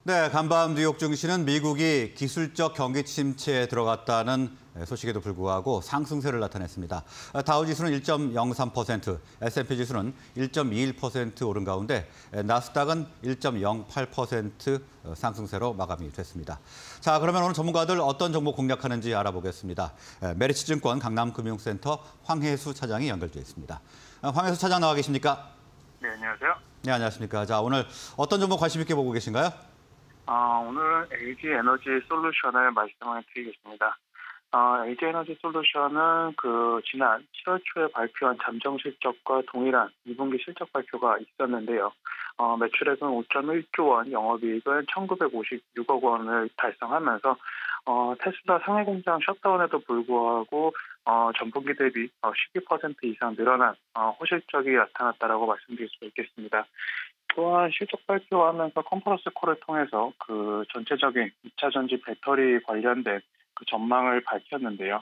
네, 간밤 뉴욕 증시는 미국이 기술적 경기 침체에 들어갔다는 소식에도 불구하고 상승세를 나타냈습니다. 다우지수는 1.03%, S&P 지수는 1.21% 오른 가운데 나스닥은 1.08% 상승세로 마감이 됐습니다. 자, 그러면 오늘 전문가들 어떤 종목 공략하는지 알아보겠습니다. 메리츠증권 강남금융센터 황혜수 차장이 연결돼 있습니다. 황혜수 차장 나와 계십니까? 네, 안녕하세요. 네, 안녕하십니까. 자, 오늘 어떤 종목 관심 있게 보고 계신가요? 오늘은 LG 에너지 솔루션을 말씀을 드리겠습니다. LG 에너지 솔루션은 지난 7월 초에 발표한 잠정 실적과 동일한 2분기 실적 발표가 있었는데요. 매출액은 5.1조 원, 영업이익은 1,956억 원을 달성하면서 테슬라 상해 공장 셧다운에도 불구하고 전분기 대비 12% 이상 늘어난 호실적이 나타났다라고 말씀드릴 수 있겠습니다. 또한 실적 발표하면서 컨퍼런스 콜을 통해서 전체적인 2차 전지 배터리 관련된 전망을 밝혔는데요.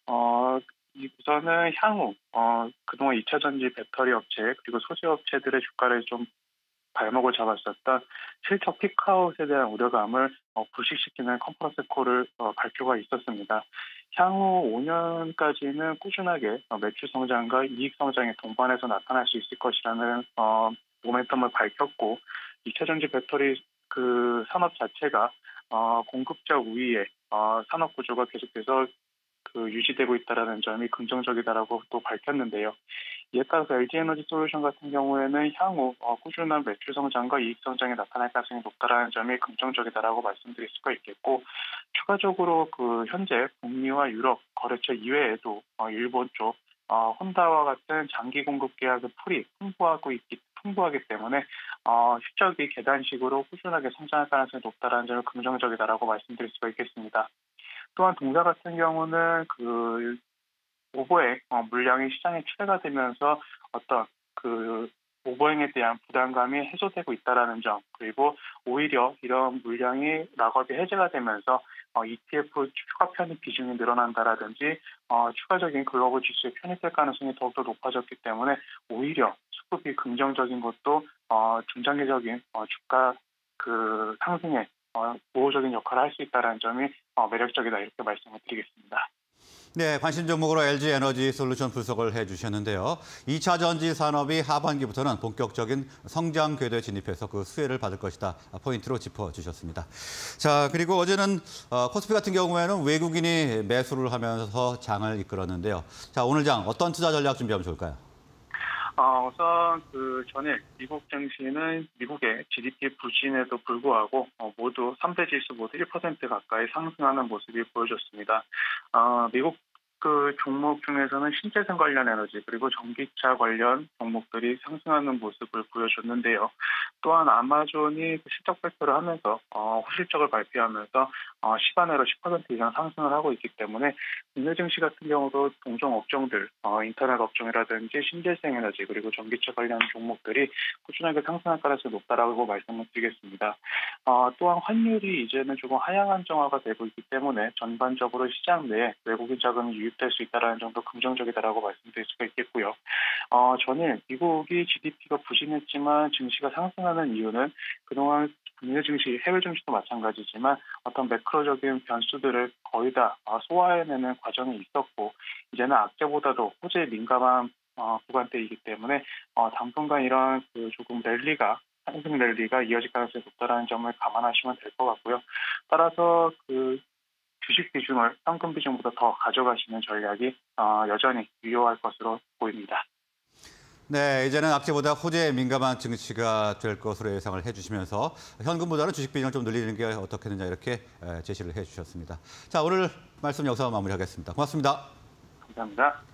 우선은 향후 그동안 2차 전지 배터리 업체 그리고 소재 업체들의 주가를 좀 발목을 잡았었던 실적 피크아웃에 대한 우려감을 불식시키는 컨퍼런스 콜을 발표가 있었습니다. 향후 5년까지는 꾸준하게 매출 성장과 이익 성장의 동반해서 나타날 수 있을 것이라는 모멘텀을 밝혔고 2차 전지 배터리 산업 자체가 공급적 우위의 산업 구조가 계속해서 유지되고 있다는 점이 긍정적이다라고 또 밝혔는데요. 이에 따라서 LG 에너지 솔루션 같은 경우에는 향후 꾸준한 매출 성장과 이익 성장이 나타날 가능성이 높다라는 점이 긍정적이다라고 말씀드릴 수가 있겠고, 추가적으로 현재 북미와 유럽 거래처 이외에도 일본 쪽 혼다와 같은 장기 공급 계약의 풀이 풍부하기 때문에 실적이 계단식으로 꾸준하게 성장할 가능성이 높다라는 점이 긍정적이다라고 말씀드릴 수가 있겠습니다. 또한 동사 같은 경우는 오버행 물량이 시장에 출회가 되면서 어떤 오버행에 대한 부담감이 해소되고 있다라는 점, 그리고 오히려 이런 물량이 락업이 해제가 되면서 ETF 추가 편입 비중이 늘어난다라든지 추가적인 글로벌 지수에 편입될 가능성이 더욱더 높아졌기 때문에 오히려 수급이 긍정적인 것도 중장기적인 주가 상승에 보호적인 역할을 할 수 있다는 점이 매력적이다, 이렇게 말씀을 드리겠습니다. 네, 관심 종목으로 LG 에너지 솔루션 분석을 해주셨는데요. 2차 전지 산업이 하반기부터는 본격적인 성장 궤도에 진입해서 그 수혜를 받을 것이다, 포인트로 짚어주셨습니다. 자, 그리고 어제는 코스피 같은 경우에는 외국인이 매수를 하면서 장을 이끌었는데요. 자, 오늘 장 어떤 투자 전략 준비하면 좋을까요? 우선 전일 미국 증시는 미국의 GDP 부진에도 불구하고 모두 3대 지수 모두 1% 가까이 상승하는 모습이 보여졌습니다. 미국 종목 중에서는 신재생 관련 에너지 그리고 전기차 관련 종목들이 상승하는 모습을 보여줬는데요. 또한 아마존이 실적 발표를 하면서 호실적을 발표하면서 시간으로 10% 이상 상승을 하고 있기 때문에 국내 증시 같은 경우도 동종 업종들, 인터넷 업종이라든지 신재생 에너지 그리고 전기차 관련 종목들이 꾸준하게 상승할 가능성이 높다라고 말씀을 드리겠습니다. 또한 환율이 이제는 조금 하향 안정화가 되고 있기 때문에 전반적으로 시장 내에 외국인 자금이 유입될 수 있다는 점도 긍정적이다라고 말씀드릴 수가 있겠고요. 전일 미국이 GDP가 부진했지만 증시가 상승하는 이유는 그동안 국내 증시, 해외 증시도 마찬가지지만 어떤 매크로적인 변수들을 거의 다 소화해내는 과정이 있었고, 이제는 악재보다도 호재에 민감한 구간대이기 때문에 당분간 이런 조금 상승 랠리가 이어질 가능성이 높다는 점을 감안하시면 될 것 같고요. 따라서 주식 비중을 현금 비중보다 더 가져가시는 전략이 여전히 유효할 것으로 보입니다. 네, 이제는 악재보다 호재에 민감한 증시가 될 것으로 예상을 해주시면서 현금보다는 주식 비중을 좀 늘리는 게 어떻겠느냐, 이렇게 제시를 해주셨습니다. 자, 오늘 말씀 여기서 마무리하겠습니다. 고맙습니다. 감사합니다.